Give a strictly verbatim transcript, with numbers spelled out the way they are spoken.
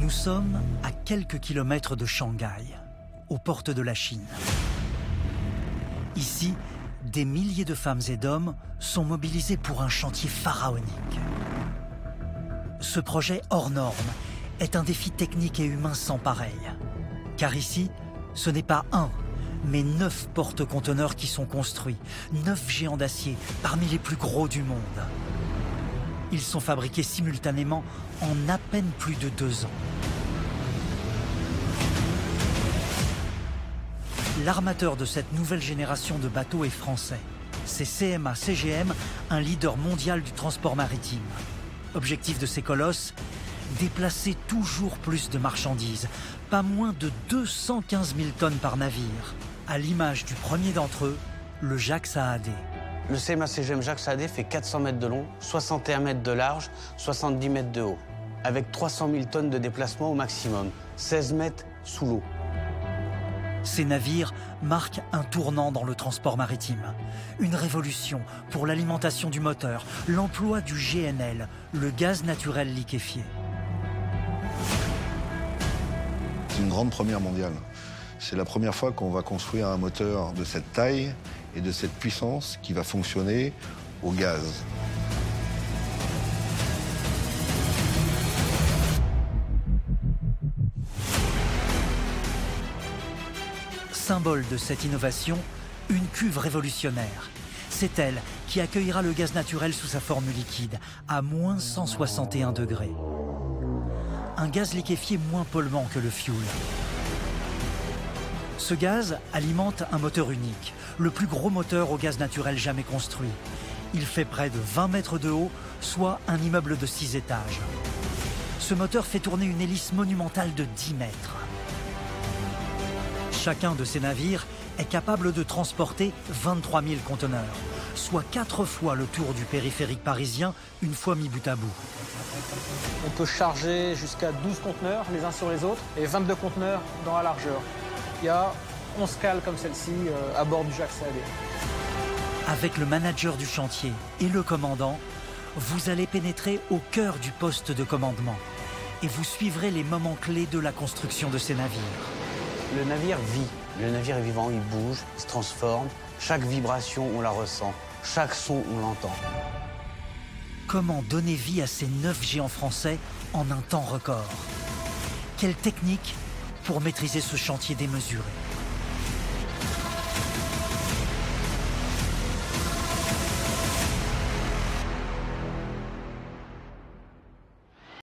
Nous sommes à quelques kilomètres de Shanghai, aux portes de la Chine. Ici, des milliers de femmes et d'hommes sont mobilisés pour un chantier pharaonique. Ce projet hors norme est un défi technique et humain sans pareil. Car ici, ce n'est pas un, mais neuf porte-conteneurs qui sont construits, neuf géants d'acier parmi les plus gros du monde. Ils sont fabriqués simultanément en à peine plus de deux ans. L'armateur de cette nouvelle génération de bateaux est français. C'est C M A C G M, un leader mondial du transport maritime. Objectif de ces colosses, déplacer toujours plus de marchandises, pas moins de deux cent quinze mille tonnes par navire, à l'image du premier d'entre eux, le Jacques Saadé. Le C M A C G M Jacques Saadé fait quatre cents mètres de long, soixante et un mètres de large, soixante-dix mètres de haut, avec trois cent mille tonnes de déplacement au maximum, seize mètres sous l'eau. Ces navires marquent un tournant dans le transport maritime. Une révolution pour l'alimentation du moteur, l'emploi du G N L, le gaz naturel liquéfié. C'est une grande première mondiale. C'est la première fois qu'on va construire un moteur de cette taille et de cette puissance qui va fonctionner au gaz. Symbole de cette innovation, une cuve révolutionnaire. C'est elle qui accueillera le gaz naturel sous sa forme liquide, à moins cent soixante et un degrés. Un gaz liquéfié moins polluant que le fioul. Ce gaz alimente un moteur unique, le plus gros moteur au gaz naturel jamais construit. Il fait près de vingt mètres de haut, soit un immeuble de six étages. Ce moteur fait tourner une hélice monumentale de dix mètres. Chacun de ces navires est capable de transporter vingt-trois mille conteneurs, soit quatre fois le tour du périphérique parisien une fois mis bout à bout. On peut charger jusqu'à douze conteneurs les uns sur les autres et vingt-deux conteneurs dans la largeur. Il y a onze cales comme celle-ci euh, à bord du Jacques Saadé. Avec le manager du chantier et le commandant, vous allez pénétrer au cœur du poste de commandement et vous suivrez les moments clés de la construction de ces navires. Le navire vit, le navire est vivant, il bouge, il se transforme. Chaque vibration, on la ressent. Chaque son, on l'entend. Comment donner vie à ces neuf géants français en un temps record? Quelle technique pour maîtriser ce chantier démesuré?